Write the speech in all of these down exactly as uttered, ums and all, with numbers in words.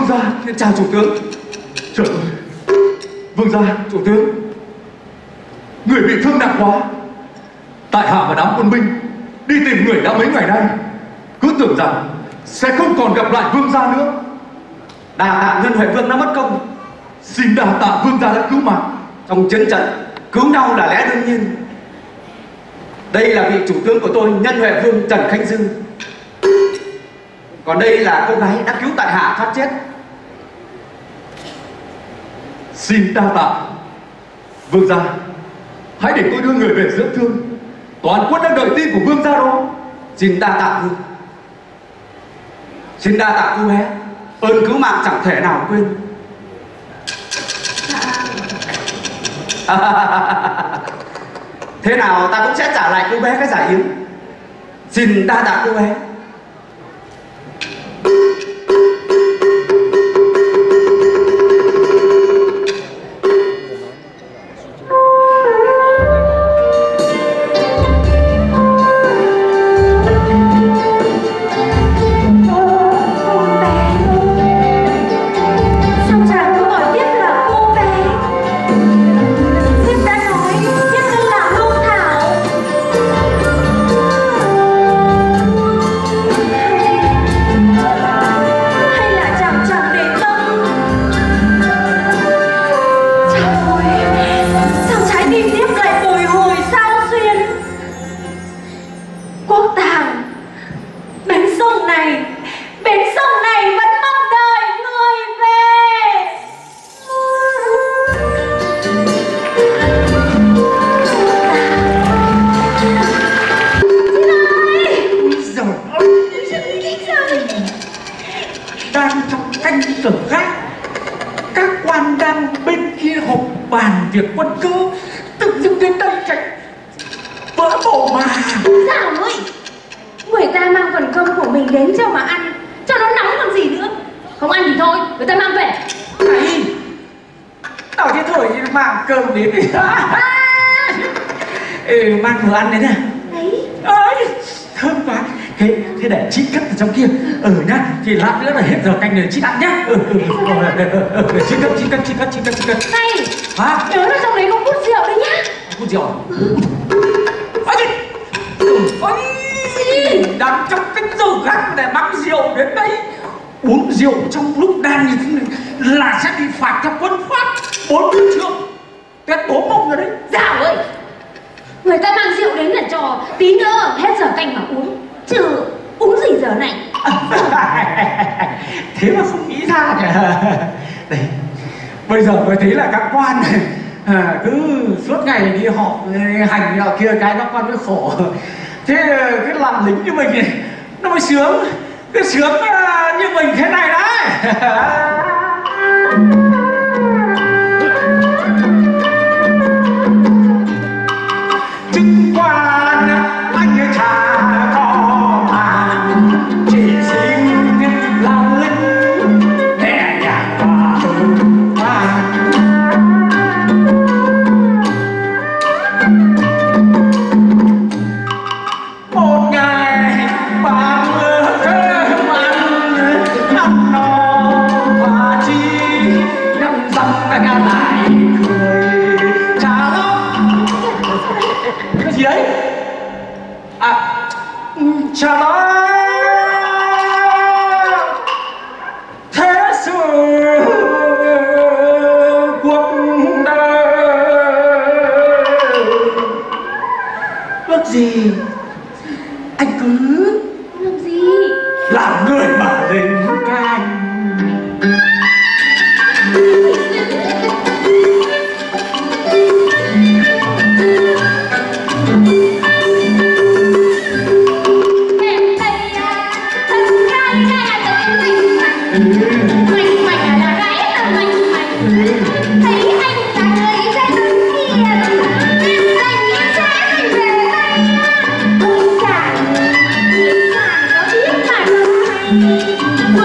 Vương gia, chào chủ tướng. Trời ơi, Vương gia, chủ tướng, người bị thương nặng quá. Tại hạ và đám quân binh đi tìm người đã mấy ngày nay, cứ tưởng rằng sẽ không còn gặp lại Vương gia nữa. Đà tạ Ngân Huệ Vương đã mất công. Xin đà tạ Vương gia đã cứu mạng. Trong chiến trận, cứu nhau là lẽ đương nhiên. Đây là vị chủ tướng của tôi, Nhân Huệ Vương Trần Khánh Dư. Còn đây là cô gái đã cứu tại hạ thoát chết. Xin đa tạ Vương gia. Hãy để tôi đưa người về dưỡng thương. Toàn quân đang đợi tin của Vương gia đó. Xin đa tạ Vương. Xin đa tạ cô bé. Ơn cứu mạng chẳng thể nào quên. Thế nào ta cũng sẽ trả lại cô bé cái giải yếm. Xin đa tạ cô bé. Việc quân cơ tự dưng đến đây chạy vỡ bộ mà. Dạo ơi, người ta mang phần cơm của mình đến cho mà ăn, cho nó nóng còn gì nữa. Không ăn thì thôi, người ta mang về. Này, tao thế thôi mang cơm đến đi. Ừ, mang đồ ăn đến nè. Đấy. Ơi, thơm quá. Thế, thế để chị cất ở trong kia. Ừ nhá, thì lát nữa là hết giờ canh rồi chị ăn nhá. Ừ, ừ, ừ, chị cất, chị cất, chị cất, chị cất, chị cất. Này, hả? nhớ là trong đấy có hút rượu đấy nhá. Hút rượu? Ôi chị, ôi, đang trong cái giờ gác để mang rượu đến đây. Uống rượu trong lúc đang như thế này là sẽ bị phạt theo quân pháp bốn mươi trượng. Tuyệt bố mông rồi đấy. Dạo ơi, người ta mang rượu đến là cho tí nữa hết giờ canh mà uống, chứ uống gì giờ này. Thế mà không nghĩ ra kìa. Đấy, bây giờ mới thấy là các quan này à, cứ suốt ngày đi họp hành nọ kia cái các quan mới khổ. Thế cái làm lính như mình này nó mới sướng, cái sướng như mình thế này đấy. Chứng quan anh chả có mà chỉ xin làm lính nhẹ nhàng và hùng hoang. Một ngày ba bữa cơm ăn, ăn no và chi năm dăm cả lại cười chả lắm. Cái gì đấy? À, chả nói thế sự cuộc đời. Ước gì anh cứ Làm gì? làm người mà lính canh. Em đây à, thân gái ra tới mảnh mảnh. Mảnh mảnh là gái là mảnh mảnh. Thấy anh là người ra đứng hiền, em dành em sẽ thành về đây. Ôi chàng, chàng có biết mà đâu hay.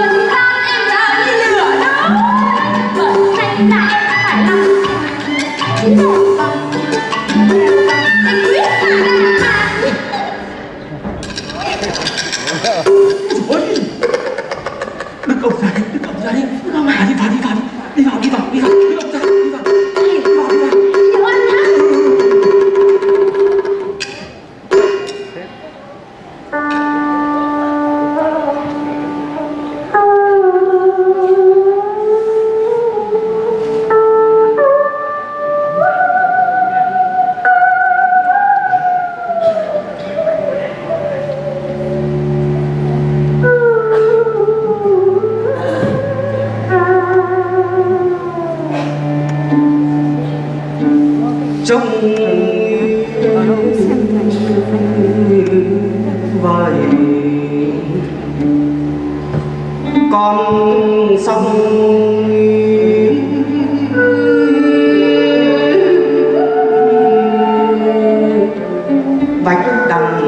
trông vời con sông bạch đằng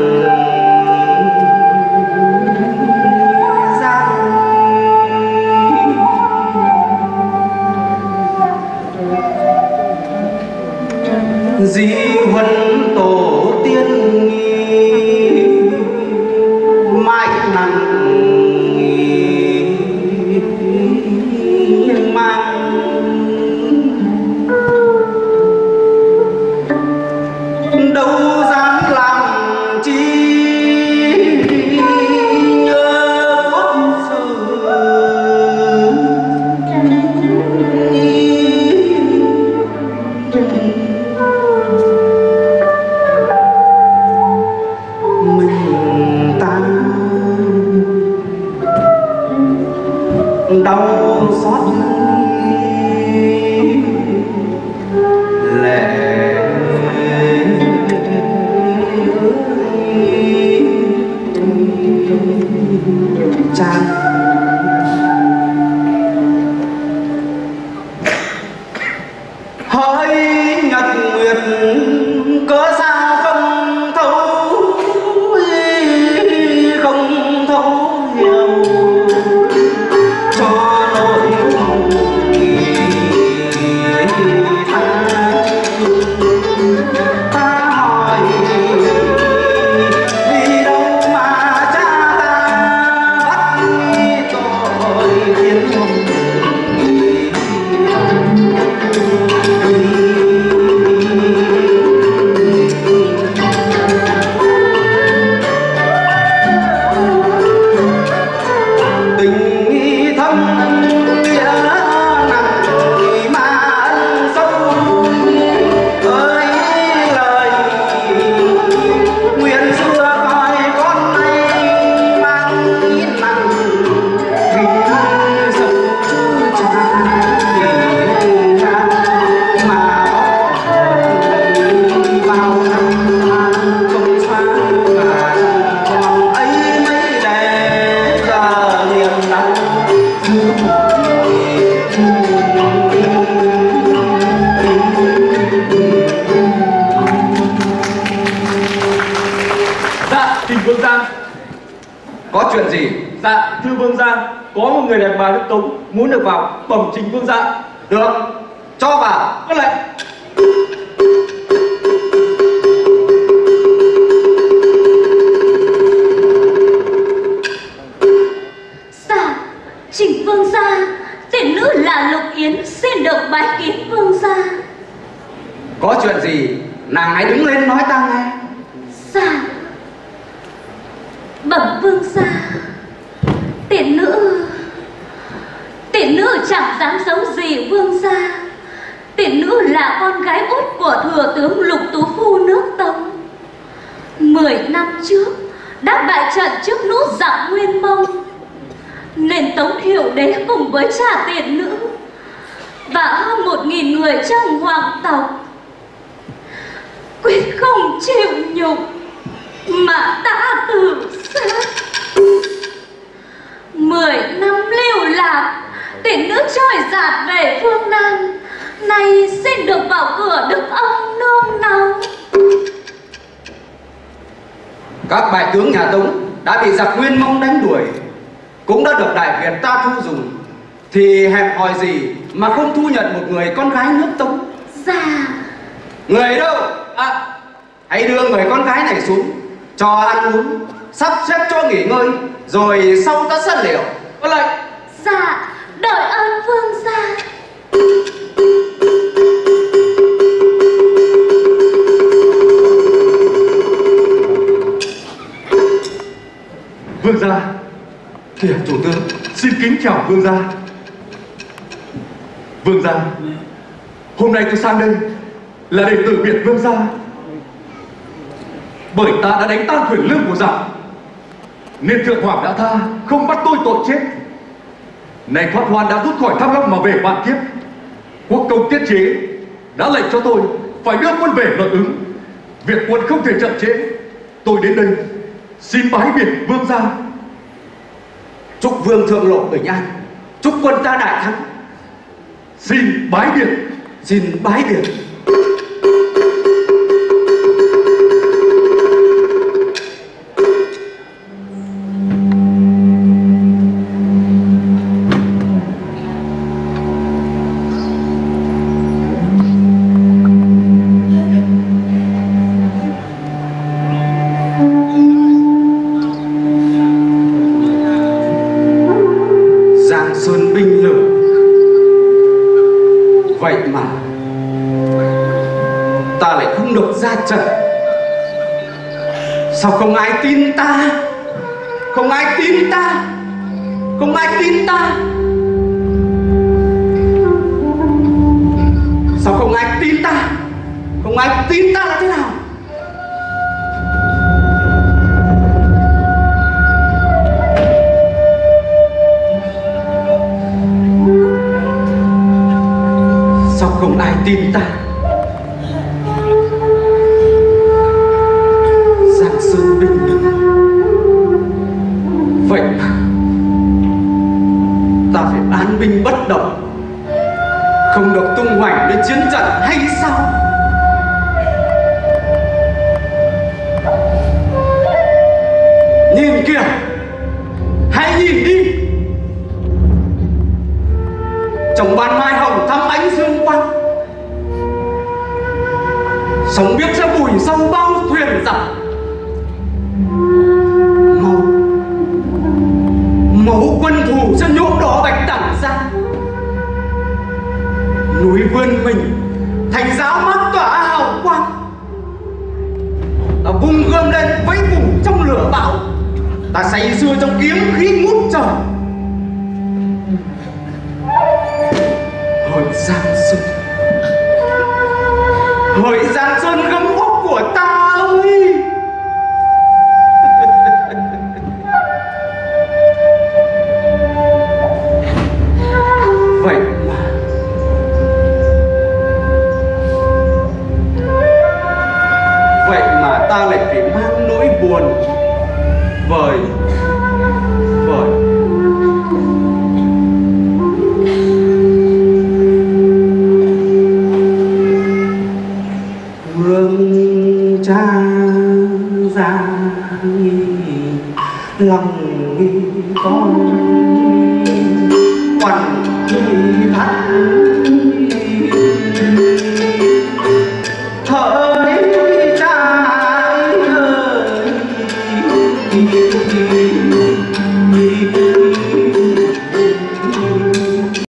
di huân tổ tiên mãi nặng mang đâu dám làm chi nhớ quốc sự đau xót lệ chan hỡi nhật nguyệt cớ sao không thấu không thấu hiểu cho nỗi ta hỏi vì đâu mà cha ta bắt tội thiên hùng tình thâm nghĩa nặng mà ân sâu ơi lời nguyện xưa coi con nay mang ít nặng vì dẫu chưa tràn mà vào năm không xa mà còn ấy mấy để giờ niềm đau Dạ, trình vương gia. có chuyện gì? Dạ, thưa vương gia, có một người đàn bà nước Tống muốn được vào bẩm trình vương gia. Được, cho vào. Có lệnh. Dạ, chỉnh vương gia, tiền nữ là Lục Yến xin được bái kiến vương gia. Có chuyện gì? Nàng hãy đứng lên nói ta nghe. Dạ, bẩm vương gia, tiền nữ tiền nữ chẳng dám giấu gì vương gia. Tiền nữ là con gái út của thừa tướng Lục Tú Phu nước Tống. Mười năm trước đã bại trận trước nút giặc Nguyên Mông, nên Tống Thiệu Đế cùng với trả tiền nữ và hơn một nghìn người trong hoàng tộc quyết không chịu nhục mà đã tự sát. Mười năm lưu lạc, tiền nữ trôi dạt về phương Nam, nay xin được vào cửa đức ông nương náu. Các bại tướng nhà Tống đã bị giặc Nguyên Mông đánh đuổi, cũng đã được Đại Việt ta thu dùng, thì hẹp hòi gì mà không thu nhận một người con gái nước Tống? Dạ. Người đâu? À, hãy đưa người con gái này xuống, cho ăn uống, sắp xếp cho nghỉ ngơi, rồi sau ta xét liệu. Có lệnh. Dạ, đợi ơn vương gia. Vương gia. Kìa chủ tướng, xin kính chào vương gia. Vương gia, hôm nay tôi sang đây là để từ biệt vương gia, bởi ta đã đánh tan quyền lương của giặc, nên thượng hoàng đã tha, không bắt tôi tội chết. Này thoát hoan đã rút khỏi Thăng Long mà về vạn kiếp, quốc công tiết chế đã lệnh cho tôi phải đưa quân về nội ứng. Việc quân không thể chậm trễ. Tôi đến đây xin bái biệt vương gia. Chúc vương thượng lộ bình an, chúc quân ta đại thắng. Xin bái biệt. Xin bái biệt. Trận. Sao không ai tin ta? Không ai tin ta? Không ai tin ta? Sao không ai tin ta? Không ai tin ta là thế nào? Sao không ai tin ta? Vậy ta phải án binh bất động, không được tung hoành đến chiến trận hay sao? Nhìn kìa, hãy nhìn đi. Trong ban mai hồng thắm ánh dương quang, sóng biết sẽ vùi sâu bao thuyền giặc. Máu quân thù sẽ nhuộm đỏ bạch đằng ra. Núi vươn mình thành giáo mắt tỏa hào quang. Ta vung gươm lên vẫy vùng trong lửa bão. Ta say sưa trong kiếm khí ngút trời. Hỡi Giang Sơn, hỡi Giang Sơn gấm gốc của ta ơi. Vậy mà Vậy mà ta lại phải mang nỗi buồn vời vời. Vương cha ra lòng con